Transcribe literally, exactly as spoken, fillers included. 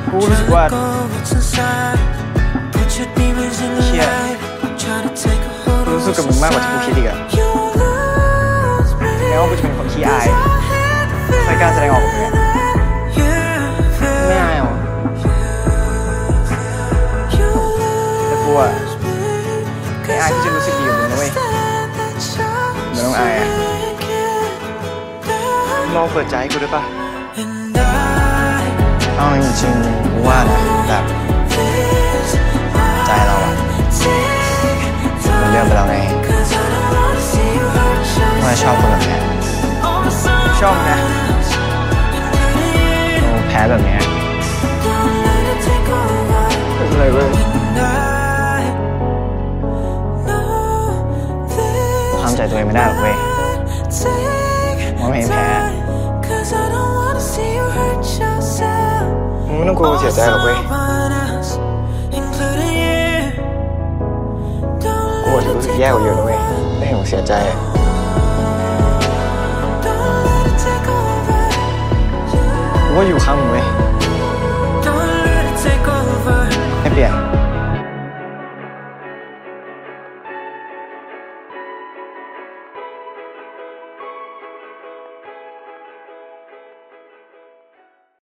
กูรู้สึกว่าเชี่ยกูรู้สึกกับมึงมากกว่าที่กูคิดอีกอะแม้ว่ากูจะเป็นคนขี้อายไม่กล้าแสดงออกกับมึงไม่อายหรอแต่กูอะไม่อายที่จะรู้สึกดีกับมึงนะเว้ยไม่ต้องอายอะลองเปิดใจให้กูได้ปะเอาจริงๆกูว่านะแบบใจเราอะมันเลือกไปแล้วไงว่าชอบคนแบบนี้ชอบนะเราแพ้แบบนี้เป็นไรเว้ยทำใจตัวเองไม่ได้หรอกเว้ยว่าไม่แพ้มึงไม่ต้องกลัวเสียใจหรอกเว้ยกูอาจจะรู้สึกแย่กว่าเยอะนะเว้ยไม่เห็นมึงเสียใจกูว่าอยู่ข้างมึงเว้ย